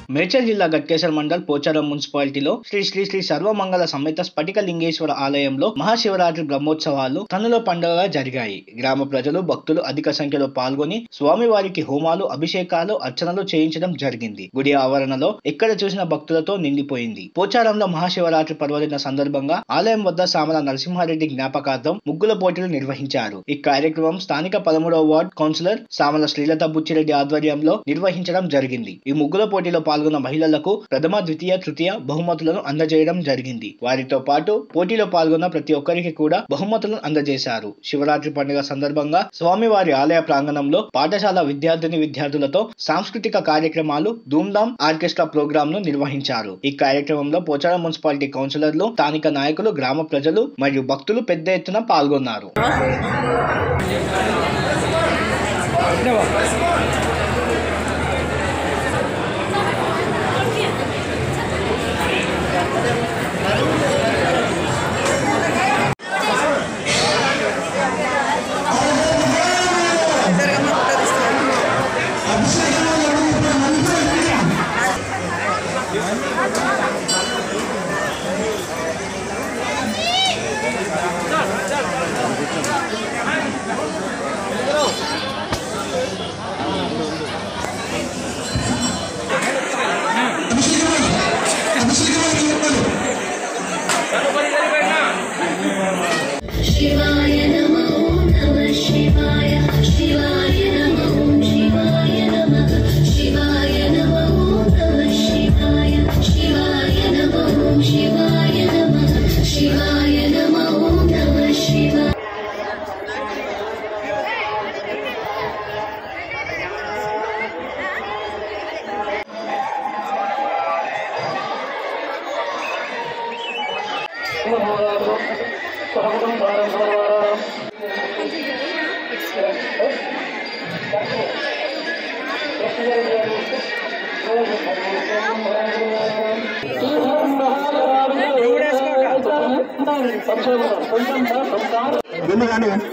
మేడ్చల్ జిల్లా గట్కేసర్ మండల్ పోచారం మున్సిపాలిటీలో శ్రీ శ్రీ శ్రీ సర్వమంగళ సమేత స్ఫటిక లింగేశ్వర ఆలయంలో మహాశివరాత్రి బ్రహ్మోత్సవాలు కన్నుల పండుగగా జరిగాయి. గ్రామ ప్రజలు భక్తులు అధిక సంఖ్యలో పాల్గొని స్వామివారికి హోమాలు, అభిషేకాలు, అర్చనలు చేయించడం జరిగింది. గుడి ఆవరణలో ఎక్కడ చూసిన భక్తులతో నిండిపోయింది. పోచారంలో మహాశివరాత్రి పర్వదిన సందర్భంగా ఆలయం వద్ద సామల నరసింహారెడ్డి జ్ఞాపకార్థం ముగ్గుల పోటీలు నిర్వహించారు. ఈ కార్యక్రమం స్థానిక 13వ వార్డ్ కౌన్సిలర్ సామల శ్రీలత బుచ్చిరెడ్డి ఆధ్వర్యంలో నిర్వహించడం జరిగింది. ఈ ముగ్గుల పోటీలో పాల్గొన్న మహిళలకు ప్రథమ, ద్వితీయ, తృతీయ బహుమతులను అందజేయడం జరిగింది. వారితో పాటు పోటీలో పాల్గొన్న ప్రతి ఒక్కరికి కూడా బహుమతులను అందజేశారు. శివరాత్రి పండుగ సందర్భంగా స్వామివారి ఆలయ ప్రాంగణంలో పాఠశాల విద్యార్థులతో సాంస్కృతిక కార్యక్రమాలు, ధూమ్ధామ్ ఆర్కెస్ట్రా ప్రోగ్రామ్ ను నిర్వహించారు. ఈ కార్యక్రమంలో పోచారం మున్సిపాలిటీ కౌన్సిలర్లు, స్థానిక నాయకులు, గ్రామ ప్రజలు మరియు భక్తులు పెద్ద ఎత్తున పాల్గొన్నారు. शिवाय नमः नमः शिवाय शिवाय नमः शिवाय नमः शिवाय नमः नमः शिवाय शिवाय नमः शिवाय नमः शिवाय नमः नमः शिवाय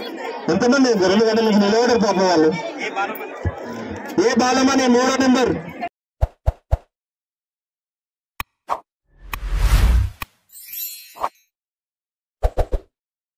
ఎంతమంది 2 గంటలకు నిలబడరు పాప వాళ్ళు. ఏ బాలమని 3వ నెంబర్